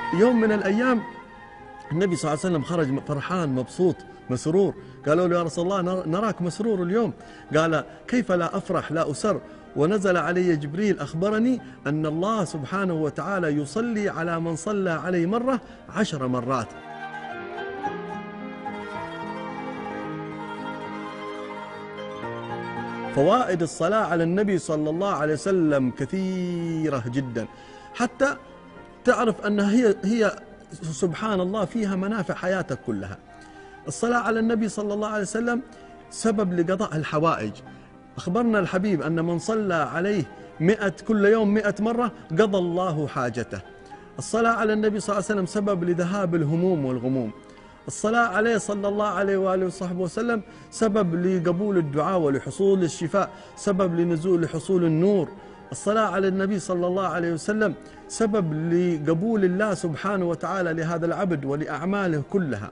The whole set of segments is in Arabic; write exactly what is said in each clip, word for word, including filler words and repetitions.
يوم من الأيام النبي صلى الله عليه وسلم خرج فرحان مبسوط مسرور. قالوا له يا رسول الله نراك مسرور اليوم. قال كيف لا أفرح لا أسر، ونزل علي جبريل أخبرني أن الله سبحانه وتعالى يصلي على من صلى عليه مرة عشر مرات. فوائد الصلاة على النبي صلى الله عليه وسلم كثيرة جدا، حتى تعرف أنها هي هي سبحان الله فيها منافع حياتك كلها. الصلاة على النبي صلى الله عليه وسلم سبب لقضاء الحوائج. أخبرنا الحبيب أن من صلى عليه مئة كل يوم مئة مرة قضى الله حاجته. الصلاة على النبي صلى الله عليه وسلم سبب لذهاب الهموم والغموم. الصلاة عليه صلى الله عليه وآله وصحبه وسلم سبب لقبول الدعاء ولحصول الشفاء، سبب لنزول لحصول النور. الصلاة على النبي صلى الله عليه وسلم سبب لقبول الله سبحانه وتعالى لهذا العبد ولأعماله كلها.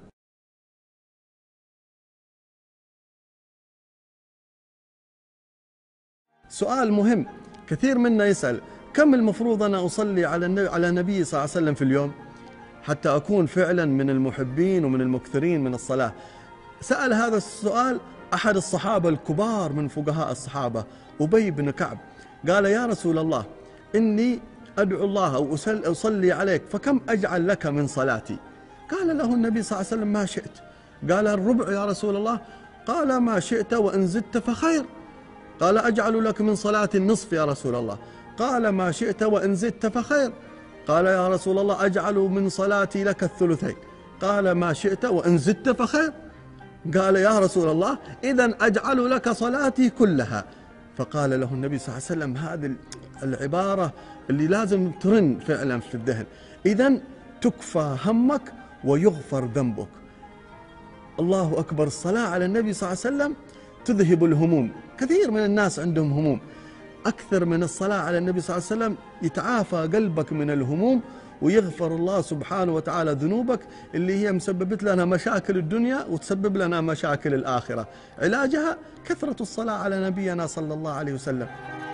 سؤال مهم كثير منا يسأل، كم المفروض أنا أصلي على النبي على النبي صلى الله عليه وسلم في اليوم حتى أكون فعلا من المحبين ومن المكثرين من الصلاة؟ سأل هذا السؤال أحد الصحابة الكبار من فقهاء الصحابة أبي بن كعب. قال يا رسول الله إني أدعو الله أو أصلي عليك فكم أجعل لك من صلاتي؟ قال له النبي صلى الله عليه وسلم ما شئت. قال الربع يا رسول الله؟ قال ما شئت وإن زدت فخير. قال أجعل لك من صلاة النصف يا رسول الله؟ قال ما شئت وإن زدت فخير. قال يا رسول الله أجعل من صلاتي لك الثلثين؟ قال ما شئت وإن زدت فخير. قال يا رسول الله إذن أجعل لك صلاتي كلها. فقال له النبي صلى الله عليه وسلم هذه العبارة اللي لازم ترن فعلا في الذهن، إذن تكفى همك ويغفر ذنبك. الله أكبر، الصلاة على النبي صلى الله عليه وسلم تذهب الهموم. كثير من الناس عندهم هموم، أكثر من الصلاة على النبي صلى الله عليه وسلم يتعافى قلبك من الهموم ويغفر الله سبحانه وتعالى ذنوبك اللي هي مسببت لنا مشاكل الدنيا وتسبب لنا مشاكل الآخرة. علاجها كثرة الصلاة على نبينا صلى الله عليه وسلم.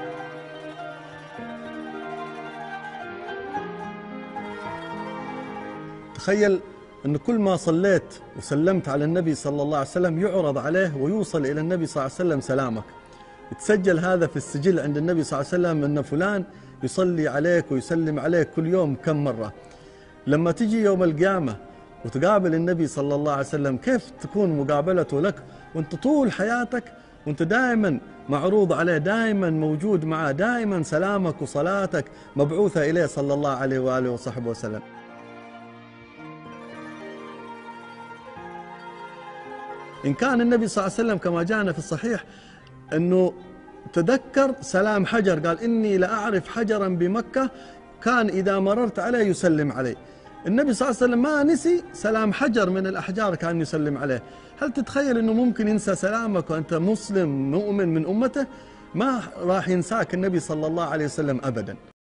تخيل أن كل ما صليت وسلمت على النبي صلى الله عليه وسلم يعرض عليه ويوصل إلى النبي صلى الله عليه وسلم سلامك. تسجل هذا في السجل عند النبي صلى الله عليه وسلم أن فلان يصلي عليك ويسلم عليك كل يوم كم مرة. لما تجي يوم القيامة وتقابل النبي صلى الله عليه وسلم كيف تكون مقابلته لك وانت طول حياتك وانت دائما معروض عليه، دائما موجود معه، دائما سلامك وصلاتك مبعوثة إليه صلى الله عليه وآله وصحبه وسلم. إن كان النبي صلى الله عليه وسلم كما جاءنا في الصحيح أنه تذكر سلام حجر، قال إني لأعرف حجرا بمكة كان إذا مررت عليه يسلم عليه. النبي صلى الله عليه وسلم ما نسي سلام حجر من الأحجار كان يسلم عليه. هل تتخيل أنه ممكن ينسى سلامك وأنت مسلم مؤمن من أمته؟ ما راح ينساك النبي صلى الله عليه وسلم أبدا.